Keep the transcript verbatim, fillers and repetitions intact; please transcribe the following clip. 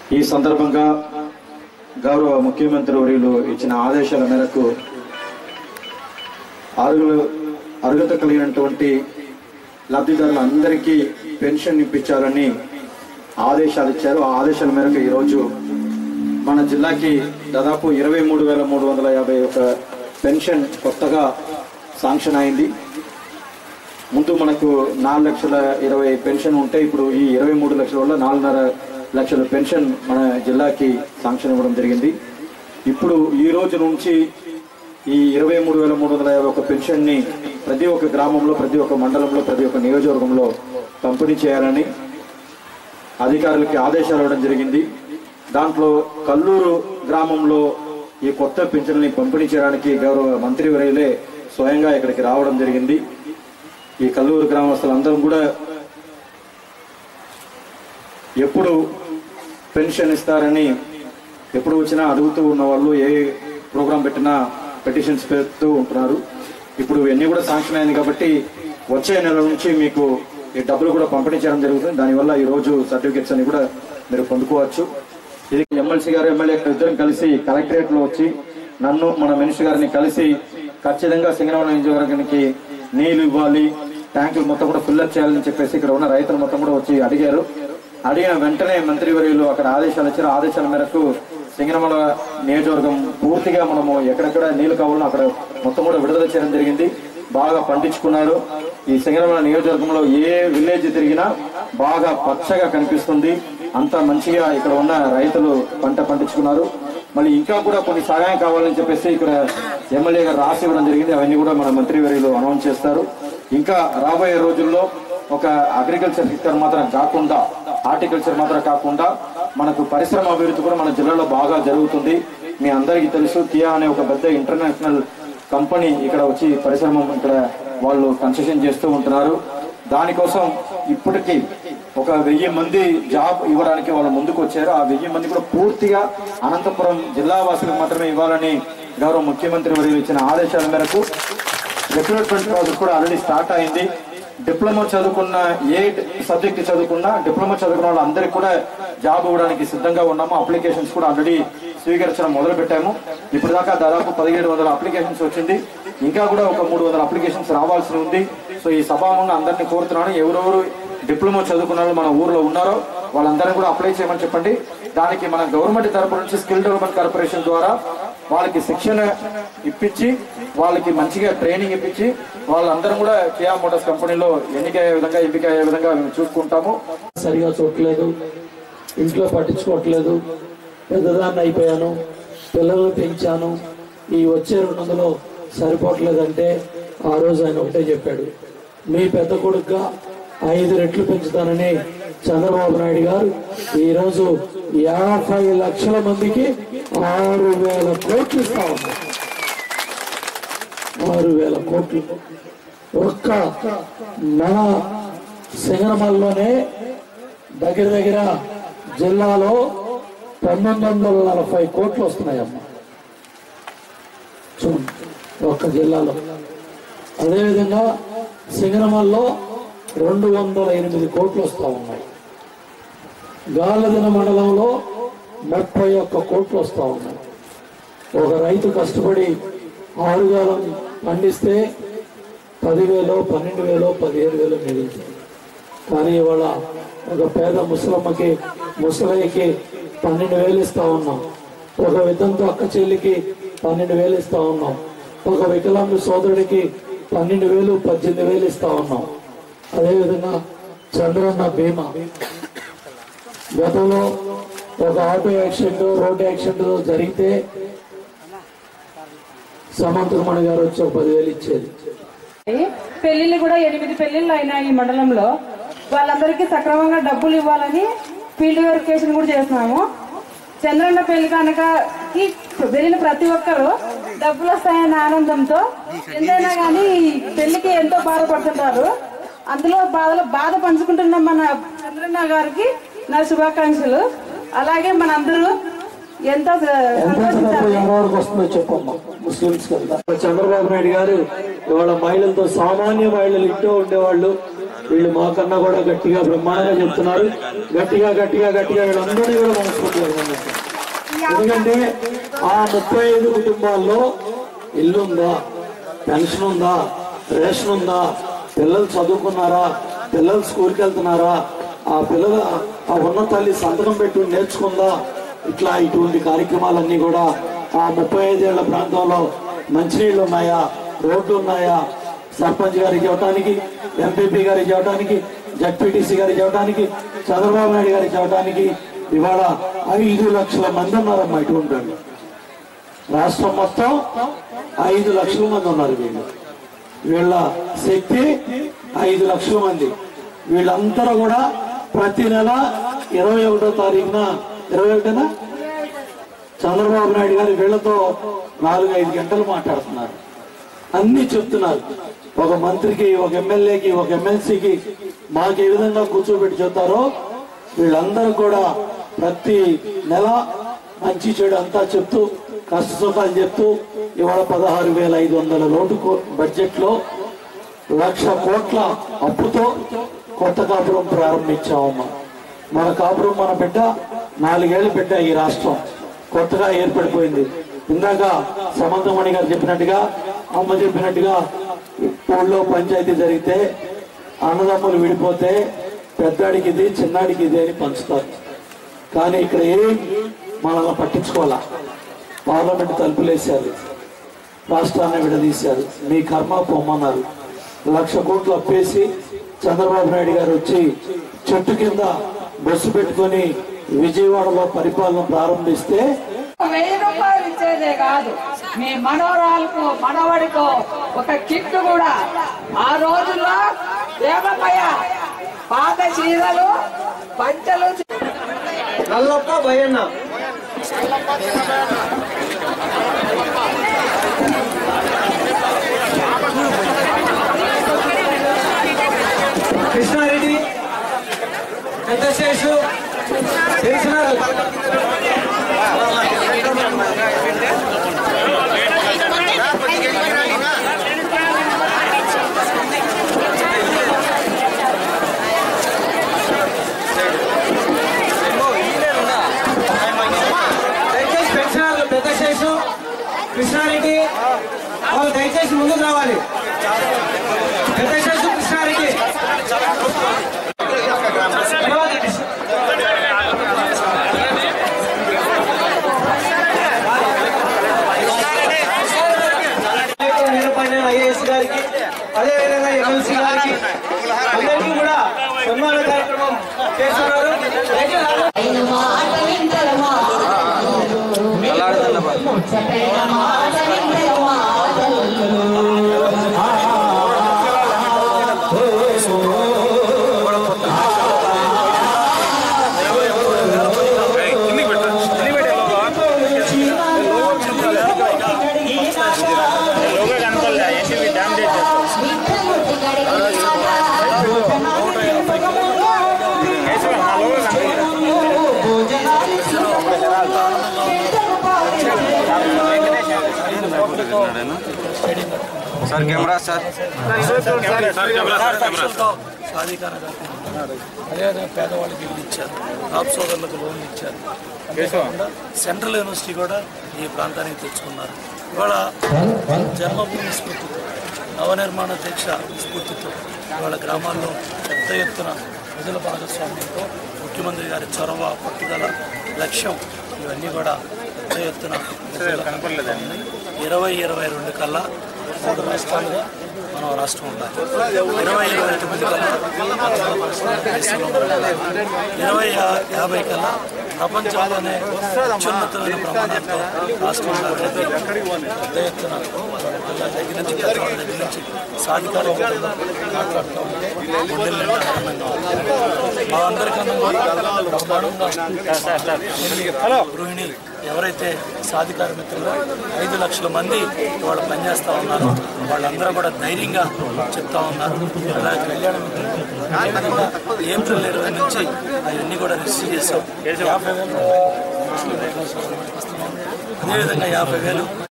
ఈ సందర్భంగా గౌరవ ముఖ్యమంత్రి వర్యులు ఇచ్చిన ఆదేశాల మేరకు అర్హులు అర్హత కలిగినటువంటి లబ్ధిదారులందరికీ పెన్షన్ ఇప్పించాలని ఆదేశాలు ఇచ్చారు. ఆ ఆదేశాల మేరకు ఈరోజు మన జిల్లాకి దాదాపు ఇరవై మూడు వేల మూడు వందల యాభై ఒక పెన్షన్ కొత్తగా శాంక్షన్ అయింది. ముందు మనకు నాలుగు లక్షల ఇరవై పెన్షన్ ఉంటే ఇప్పుడు ఈ ఇరవై మూడు లక్షల వల్ల నాలుగున్నర లక్షల పెన్షన్ మన జిల్లాకి శాంక్షన్ ఇవ్వడం జరిగింది. ఇప్పుడు ఈ రోజు నుంచి ఈ ఇరవై మూడు వేల మూడు వందల యాభై ఒక పెన్షన్ని ప్రతి ఒక్క గ్రామంలో, ప్రతి ఒక్క మండలంలో, ప్రతి ఒక్క నియోజకవర్గంలో పంపిణీ చేయాలని అధికారులకి ఆదేశాలు ఇవ్వడం జరిగింది. దాంట్లో కల్లూరు గ్రామంలో ఈ కొత్త పింఛన్లని పంపిణీ చేయడానికి గౌరవ మంత్రివర్యులే స్వయంగా ఇక్కడికి రావడం జరిగింది. ఈ కల్లూరు గ్రామస్తులందరూ కూడా ఎప్పుడు పెన్షన్ ఇస్తారని ఎప్పుడు వచ్చినా అడుగుతూ ఉన్న వాళ్ళు ఏ ప్రోగ్రాం పెట్టినా పెటిషన్స్ పెడుతూ ఉంటున్నారు. ఇప్పుడు ఇవన్నీ కూడా శాంక్షన్ అయింది కాబట్టి వచ్చే నెల నుంచి మీకు ఈ డబ్బులు కూడా పంపిణీ చేయడం జరుగుతుంది. దానివల్ల ఈ రోజు సర్టిఫికెట్స్ అని కూడా మీరు పొందుకోవచ్చు. ఇది ఎమ్మెల్సీ గారు ఎమ్మెల్యే ఇద్దరం కలిసి కలెక్టరేట్ లో వచ్చి నన్ను మన మినిస్టర్ గారిని కలిసి ఖచ్చితంగా సింగనమల నియోజకవర్గానికి నీళ్లు ఇవ్వాలి, ట్యాంకులు మొత్తం కూడా ఫిల్అప్ చేయాలని చెప్పేసి ఇక్కడ ఉన్న రైతులు మొత్తం కూడా వచ్చి అడిగారు. అడిగిన వెంటనే మంత్రివర్యులు అక్కడ ఆదేశాలు ఇచ్చారు. ఆదేశాల మేరకు సింగనమల నియోజకవర్గం పూర్తిగా మనము ఎక్కడెక్కడ నీళ్లు కావాలో అక్కడ మొత్తం కూడా విడుదల చేయడం జరిగింది. బాగా పండించుకున్నారు. ఈ సింగనమల నియోజకవర్గంలో ఏ విలేజ్ తిరిగినా బాగా పచ్చగా కనిపిస్తుంది. అంత మంచిగా ఇక్కడ ఉన్న రైతులు పంట పండించుకున్నారు. మళ్ళీ ఇంకా కూడా కొన్ని సహాయం కావాలని చెప్పేసి ఇక్కడ ఎమ్మెల్యే గారు రాసి ఇవ్వడం జరిగింది. అవన్నీ కూడా మన మంత్రివర్యులు అనౌన్స్ చేస్తారు. ఇంకా రాబోయే రోజుల్లో ఒక అగ్రికల్చర్ సెక్టర్ మాత్రం కాకుండా, హార్టికల్చర్ మాత్రం కాకుండా మనకు పరిశ్రమ అభివృద్ధి కూడా మన జిల్లాలో బాగా జరుగుతుంది. మీ అందరికీ తెలుసు, కియా అనే ఒక పెద్ద ఇంటర్నేషనల్ కంపెనీ ఇక్కడ వచ్చి పరిశ్రమ ఇక్కడ వాళ్ళు కన్స్ట్రక్షన్ చేస్తూ ఉంటున్నారు. దానికోసం ఇప్పటికీ ఒక వెయ్యి మంది జాబ్ ఇవ్వడానికి వాళ్ళు ముందుకు వచ్చారు. ఆ వెయ్యి మంది కూడా పూర్తిగా అనంతపురం జిల్లా వాసులకు మాత్రమే ఇవ్వాలని గౌరవ ముఖ్యమంత్రి వర్యులు ఇచ్చిన ఆదేశాల మేరకు రిక్రూట్మెంట్ ప్రాసెస్ కూడా ఆల్రెడీ స్టార్ట్ అయింది. డిప్లొమా చదువుకున్న, ఏ సబ్జెక్ట్ చదువుకున్నా డిప్లొమా చదువుకున్న వాళ్ళందరికీ కూడా జాబ్ ఇవ్వడానికి సిద్ధంగా ఉన్నాము. అప్లికేషన్స్ కూడా ఆల్రెడీ స్వీకరించడం మొదలు పెట్టాము. ఇప్పుడు దాకా దాదాపు పదిహేడు వందల అప్లికేషన్స్ వచ్చింది. ఇంకా కూడా ఒక మూడు వందల అప్లికేషన్స్ రావాల్సి ఉంది. సో ఈ సభాముఖంగా అందరినీ కోరుతున్నాను, ఎవరెవరు డిప్లొమా చదువుకున్న వాళ్ళు మన ఊర్లో ఉన్నారో వాళ్ళందరినీ కూడా అప్లై చేయమని చెప్పండి. దానికి మన గవర్నమెంట్ తరపు నుంచి స్కిల్ డెవలప్మెంట్ కార్పొరేషన్ ద్వారా వాళ్ళకి శిక్షణ ఇప్పించి, వాళ్ళకి మంచిగా ట్రైనింగ్ ఇప్పించి వాళ్ళందరం కూడా కియా మోటార్స్ కంపెనీలో ఎన్నికయ్యే విధంగా ఎంపిక అయ్యే విధంగా మేము చూసుకుంటాము. సరిగా చూడలేదు, ఇంట్లో పట్టించుకోవట్లేదు, పెద్దదాన్ని అయిపోయాను, పిల్లల్ని పెంచాను, ఈ వచ్చే రెండు వందలు సరిపోవట్లేదంటే ఆ రోజు ఆయన ఒకటే చెప్పాడు, మీ పెద్ద కొడుకుగా ఐదు రెట్లు పెంచుతానని చంద్రబాబు నాయుడు గారు ఈరోజు యాభై లక్షల మందికి ఆరు వేల కోట్లు ఇస్తా ఉన్నారు. ఆరు వేల కోట్లు ఒక్క మన సింగనమలలోనే దగ్గర దగ్గర జిల్లాలో తొమ్మిది వందల నలభై కోట్లు వస్తున్నాయమ్మా చూడండి ఒక్క జిల్లాలో. అదేవిధంగా సింగనమలలో రెండు వందల ఎనిమిది కోట్లు వస్తూ ఉన్నాయి. గాలదిన మండలంలో ముప్పై ఒక్క కోట్లు వస్తూ ఉన్నాయి. ఒక రైతు కష్టపడి ఆరుగాలం పండిస్తే పదివేలు, పన్నెండు వేలు, పదిహేను వేలు మిగులుతుంది. కానీ ఇవాళ ఒక పేద ముసలమ్మకి, ముసలయ్యకి పన్నెండు వేలు ఇస్తా ఉన్నాం. ఒక విధంతో అక్క చెల్లికి పన్నెండు వేలు ఇస్తా ఉన్నాం. ఒక వికలాంగ సోదరుడికి పన్నెండు వేలు, పద్దెనిమిది వేలు ఇస్తా ఉన్నాం. అదేవిధంగా చంద్రన్న బీమా, గతంలో ఒక ఆటో యాక్సిడెంట్, రోడ్డు యాక్సిడెంట్ జరిగితే సమంతకుమణి గారు వచ్చి ఒక పదివేలు ఇచ్చేది. పెళ్లిళ్ళు కూడా ఎనిమిది పెళ్లిళ్ళు అయినాయి ఈ మండలంలో. వాళ్ళందరికీ సక్రమంగా డబ్బులు ఇవ్వాలని ఫీల్డ్ వెరిఫికేషన్ కూడా చేస్తున్నాము. చంద్రన్న పెళ్లి కనుకకి వెళ్ళిన ప్రతి ఒక్కరు డబ్బులు వస్తాయన్న ఆనందంతో ఎంతైనా కానీ పెళ్లికి ఎంతో బాధపడుతుంటారు. అందులో బాధలో బాధ పంచుకుంటున్న మన చంద్రన్న గారికి నా శుభాకాంక్షలు. అలాగే మనందరూ ఎంతో వస్తుందో చెప్పమ్మా. ముస్లింస్ చంద్రబాబు నాయుడు గారు ఇవాళ మహిళలతో, సామాన్య మహిళలు ఇంట్లో ఉండేవాళ్ళు, వీళ్ళు మాకన్నా కూడా గట్టిగా బ్రహ్మాండంగా చెప్తున్నారు. గట్టిగా గట్టిగా గట్టిగా వీళ్ళందరినీ కూడా మనస్ఫూర్తిగా ఎందుకంటే ఆ ముప్పై ఐదు కుటుంబాల్లో ఇల్లు ఉందా, పెన్షన్ ఉందా, రేషన్ ఉందా, పిల్లలు చదువుకున్నారా, పిల్లలు స్కూల్కి వెళ్తున్నారా, ఆ పిల్లల ఆ ఉన్న తల్లి సంతకం పెట్టి నేర్చుకుందా, ఇట్లా ఇటువంటి కార్యక్రమాలన్నీ కూడా ఆ ముప్పై ఐదేళ్ల ప్రాంతంలో మంచినీళ్ళు ఉన్నాయా, రోడ్లు ఉన్నాయా, సర్పంచ్ గారికి చెప్పడానికి, ఎంపీపీ గారికి చెప్పడానికి, జడ్పీటీసీ గారికి చెప్పడానికి, చంద్రబాబు నాయుడు గారికి చెప్పడానికి ఇవాళ ఐదు లక్షల మంది ఉన్నారమ్మా. ఇటువంటి వాళ్ళు రాష్ట్రం మొత్తం ఐదు లక్షల మంది ఉన్నారు. వీళ్ళు వీళ్ళ శక్తి ఐదు లక్షల మంది. వీళ్ళందరూ కూడా ప్రతి నెల ఇరవై ఒకటో తారీఖున ఇరవై ఒకటిన చంద్రబాబు నాయుడు గారు వీళ్ళతో నాలుగు ఐదు గంటలు మాట్లాడుతున్నారు, అన్ని చెప్తున్నారు. ఒక మంత్రికి, ఒక ఎమ్మెల్యేకి, ఒక ఎమ్మెల్సీకి మాకు ఏ విధంగా కూర్చోబెట్టి చెప్తారో వీళ్ళందరూ కూడా ప్రతి నెల మంచి చెడు అంతా చెప్తూ, కష్ట సుఖాలు చెప్తూ ఇవాళ పదహారు వేల ఐదు వందల లోటు బడ్జెట్ లో లక్ష కోట్ల అప్పుతో కొత్త కాపురం ప్రారంభించామమ్మా. మన కాపురం మన బిడ్డ, నాలుగేళ్ల బిడ్డ ఈ రాష్ట్రం కొత్తగా ఏర్పడిపోయింది. ఇందాక సమంతమణి గారు చెప్పినట్టుగా, అమ్మ చెప్పినట్టుగా ఊళ్ళో పంచాయతీ జరిగితే అన్నదమ్ములు విడిపోతే పెద్దాడికి ఇది, చిన్నాడికి ఇది అని పంచుతారు. కానీ ఇక్కడ ఏం మనల్ని పట్టించుకోవాలా. పార్లమెంట్ తలుపులేశారు, రాష్ట్రాన్ని విడదీశారు, మీ కర్మ పొమ్మన్నారు. లక్ష కోట్లు అప్పేసి చంద్రబాబు నాయుడు గారు వచ్చి చెట్టు కింద బస్సు పెట్టుకొని విజయవాడలో పరిపాలన ప్రారంభిస్తే వెయ్యి రూపాయలు ఇచ్చేదే కాదు, మీ మనవరాలకు మనవడికో ఒక కిట్ కూడా ఆ రోజుల్లో ఏమయ్య పాత చీరలు, పంచలు. నల్లప్ప భయన్న కృష్ణారెడ్డి పెద్దశేషు తెలిసినారు. దయచేసి పెన్షనర్లు పెద్దశేషు, కృష్ణారెడ్డి వాళ్ళు దయచేసి ముందుకు రావాలి. పెద్దశేషు, కృష్ణారెడ్డి ఐఏఎస్ గారికి, అదేవిధంగా ఎమ్మెల్సీ గారికి అందరికీ కూడా సన్మాన కార్యక్రమం చేస్తున్నారు. సార్ కెమెరా సార్ అదేవిధంగా పేదవాళ్ళకి ఇల్లు ఇచ్చారు, టాప్ సోదరులకు లోన్లు ఇచ్చారు. అంతేకాకుండా సెంట్రల్ యూనివర్సిటీ కూడా ఈ ప్రాంతానికి తెచ్చుకున్నారు. ఇవాళ జన్మభూమి స్ఫూర్తితో, నవనిర్మాణ దీక్ష స్ఫూర్తితో ఇవాళ గ్రామాల్లో పెద్ద ఎత్తున ప్రజల భాగస్వామ్యంతో ముఖ్యమంత్రి గారి చొరవ, పట్టుదల, లక్ష్యం ఇవన్నీ కూడా పెద్ద ఎత్తున ఇరవై ఇరవై రెండు కల్లా మూడు రాష్ట్రాలుగా మనం రాష్ట్రం ఉండాలి. ఇరవై ఇరవై తొమ్మిది కల్లా ఇరవై యాభై కల్లా ప్రపంచంలోనే అత్యున్నతమైన ప్రమాణాలతో రాష్ట్రం ఉండాలి. పెద్ద ఎత్తున దగ్గర నుంచి పెద్దవాళ్ళ దగ్గర నుంచి సాధికారికంగా మాట్లాడుతూ ఉంటే గుండెలు ఆనందంగా ఉంది. మా అందరికన్నా బ్రహ్మాండంగా గృహిణి ఎవరైతే సాధికార మిత్రులు ఐదు లక్షల మంది వాళ్ళు పనిచేస్తూ ఉన్నారు, వాళ్ళందరూ కూడా ధైర్యంగా చెప్తా ఉన్నారు. అలాగే కళ్యాణ మిత్రులు ఏప్రిల్ ఇరవై నుంచి అవన్నీ కూడా రిసీవ్ చేస్తాం. యాభై వేలు అదేవిధంగా యాభై వేలు